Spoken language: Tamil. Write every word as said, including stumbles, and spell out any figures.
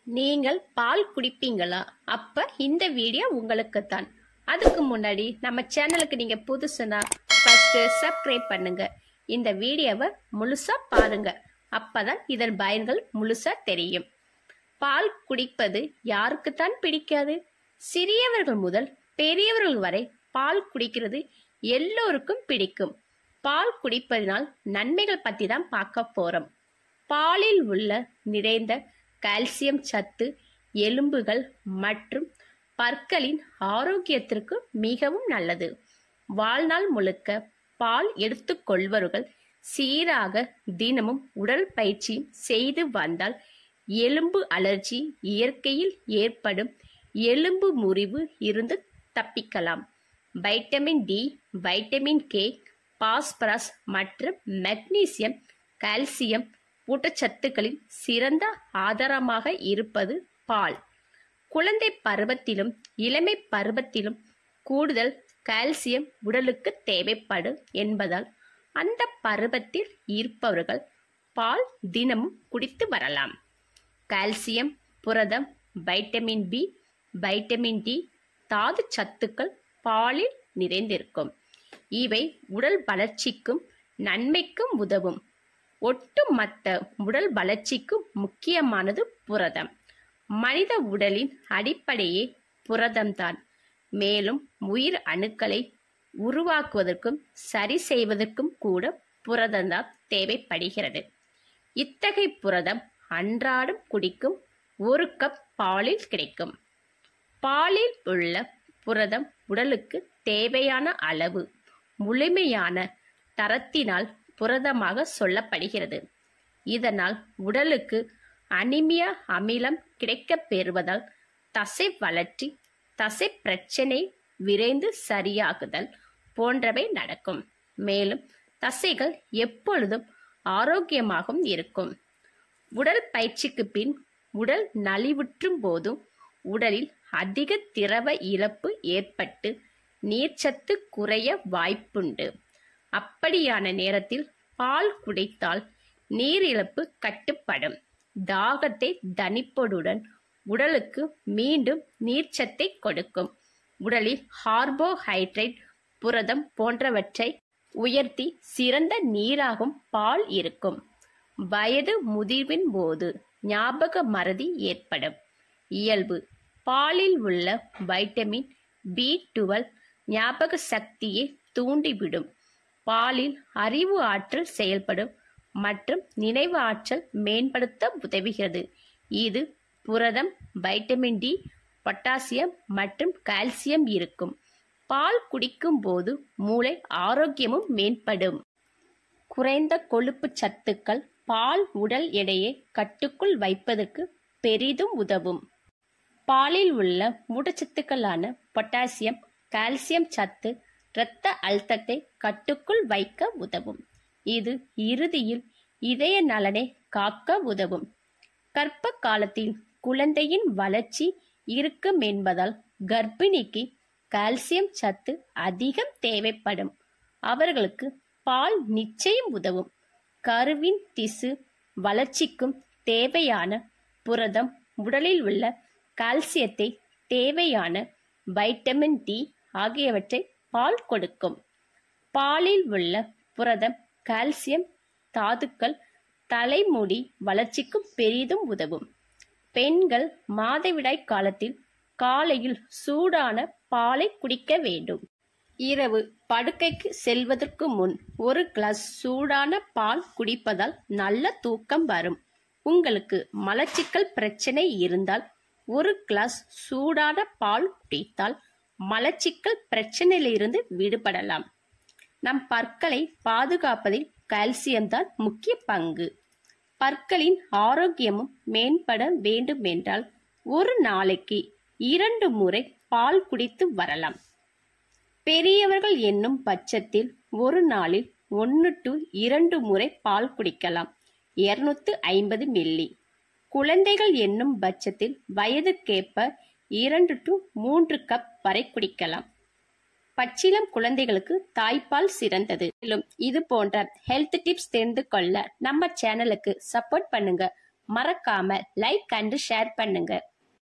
நீங்கள் பால் குடிப்பீங்களா? அப்ப இந்த வீடியோ உங்களுக்கு தான். அதுக்கு முன்னாடி நம்ம சேனலுக்கு நீங்க புதுசுனா ஃபர்ஸ்ட் சப்ஸ்கிரைப் பண்ணுங்க. இந்த வீடியோவை முழுசா பாருங்க. அப்பதான் இதன் பயன்கள் முழுசா தெரியும். பால் குடிப்பது யாருக்குத்தான் பிடிக்காது? சிறியவர்கள் முதல் பெரியவர்கள் வரை பால் குடிக்கிறது எல்லோருக்கும் பிடிக்கும். பால் குடிப்பதனால் நன்மைகள் பத்தி தான் பார்க்க போறோம். பாலில் உள்ள நிறைந்த கால்சியம் சத்து எலும்புகள் மற்றும் பற்களின் ஆரோக்கியத்திற்கு மிகவும் நல்லது. வாழ்நாள் முழுக்க பால் எடுத்துக்கொள்பவர்கள் சீராக தினமும் உடல் பயிற்சி செய்து வந்தால் எலும்பு அலர்ஜி, இயற்கையில் ஏற்படும் எலும்பு முறிவு இருந்து தப்பிக்கலாம். Vitamin D, vitamin K, phosphorus மற்றும் மெக்னீசியம், கால்சியம் ஊட்டச்சத்துக்களின் சிறந்த ஆதாரமாக இருப்பது பால். குழந்தை பருவத்திலும் இளமை பருவத்திலும் கூடுதல் கால்சியம் உடலுக்கு தேவைப்படும் என்பதால் அந்த பருவத்தில் இருப்பவர்கள் பால் தினமும் குடித்து வரலாம். கால்சியம், புரதம், வைட்டமின் பி, வைட்டமின் டி, தாது சத்துக்கள் பாலில் நிறைந்திருக்கும். இவை உடல் வளர்ச்சிக்கும் நன்மைக்கும் உதவும். ஒட்டுமொத்த உடல் வளர்ச்சிக்கு முக்கியமானது புரதம். மனித உடலின் அடிப்படையே புரதம்தான். மேலும் உயிர் அணுக்களை உருவாக்குவதற்கும் சரி செய்வதற்கும் கூட புரதம்தான் தேவைப்படுகிறது. இத்தகைய புரதம் அன்றாடம் குடிக்கும் ஒரு கப் பாலில் கிடைக்கும். பாலில் உள்ள புரதம் உடலுக்கு தேவையான அளவு முழுமையான தரத்தினால் புரதமாக சொல்லப்படுகிறது. இதனால் உடலுக்கு அனிமியா அமிலம் கிடைக்கப் பெறுவதால் தசை வளர்ச்சி, தசை பிரச்சனை விரைந்து சரியாகுதல் போன்றவை நடக்கும். மேலும் தசைகள் எப்பொழுதும் ஆரோக்கியமாகவும் இருக்கும். உடல் பயிற்சிக்கு பின் உடல் நலிவுற்றும் போதும் உடலில் அதிக திரவ இழப்பு ஏற்பட்டு நீர்ச்சத்து குறைய வாய்ப்புண்டு. அப்படியான நேரத்தில் பால் குடித்தால் நீர் இழப்பு கட்டுப்படும். தாகத்தை தணிப்பதுடன் உடலுக்கு மீண்டும் நீர்ச்சத்தை கொடுக்கும். உடலில் கார்போஹைட்ரேட், புரதம் போன்றவற்றை உயர்த்தி சிறந்த நீராகும் பால் இருக்கும். வயது முதிர்வின் போது ஞாபக மறதி ஏற்படும் இயல்பு. பாலில் உள்ள வைட்டமின் பி டுவெல்வ் ஞாபக சக்தியை தூண்டிவிடும். பாலில் அறிவு ஆற்றல் செயல்படும் மற்றும் நினைவு ஆற்றல் மேம்படுத்த உதவுகிறது. இது புரதம், வைட்டமின் டி, பொட்டாசியம் மற்றும் கால்சியம் இருக்கும். பால் குடிக்கும் போது மூளை ஆரோக்கியமும் மேம்படும். குறைந்த கொழுப்பு சத்துக்கள் பால் உடல் எடையை கட்டுக்குள் வைப்பதற்கு பெரிதும் உதவும். பாலில் உள்ள ஊட்டச்சத்துக்களான பொட்டாசியம், கால்சியம் சத்து இரத்த அழுத்தத்தை கட்டுக்குள் வைக்க உதவும். இது இறுதியில் இதய நலனை காக்க உதவும். கர்ப்ப காலத்தில் குழந்தையின் வளர்ச்சி இருக்கும் என்பதால் கர்ப்பிணிக்கு கால்சியம் சத்து அதிகம் தேவைப்படும். அவர்களுக்கு பால் நிச்சயம் உதவும். கருவின் திசு வளர்ச்சிக்கும் தேவையான புரதம், உடலில் உள்ள கால்சியத்தை தேவையான வைட்டமின் டி ஆகியவற்றை பால் கொடுக்கும். பாலில் உள்ள புரதம், கால்சியம், தாதுக்கள் தலைமுடி வளர்ச்சிக்கு பெரிதும் உதவும். பெண்கள் மாதவிடாய் காலத்தில் காலையில் சூடான பாலை குடிக்க வேண்டும். இரவு படுக்கைக்கு செல்வதற்கு முன் ஒரு கிளாஸ் சூடான பால் குடிப்பதால் நல்ல தூக்கம் வரும். உங்களுக்கு மலச்சிக்கல் பிரச்சனை இருந்தால் ஒரு கிளாஸ் சூடான பால் குடித்தால் மலச்சிக்கல் பிரச்சனையிலிருந்து விடுபடலாம். நம் பற்களை பாதுகாப்பதில் கால்சியம் தான் முக்கிய பங்கு. பற்களின் ஆரோக்கியமும் மேம்பட வேண்டும் என்றால் ஒரு நாளைக்கு இரண்டு முறை பால் குடித்து வரலாம். பெரியவர்கள் என்னும் பட்சத்தில் ஒரு நாளில் ஒன்று டு இரண்டு முறை பால் குடிக்கலாம். இருநூத்தி ஐம்பது மில்லி. குழந்தைகள் என்னும் பட்சத்தில் வயதுக்கேற்ப இரண்டு டு மூன்று கப் வரை குடிக்கலாம். பச்சிளம் குழந்தைகளுக்கு தாய்ப்பால் சிறந்தது. மேலும் இது போன்ற ஹெல்த் டிப்ஸ் தெரிந்து கொள்ள நம்ம சேனலுக்கு சப்போர்ட் பண்ணுங்க. மறக்காம லைக் அண்ட் ஷேர் பண்ணுங்க.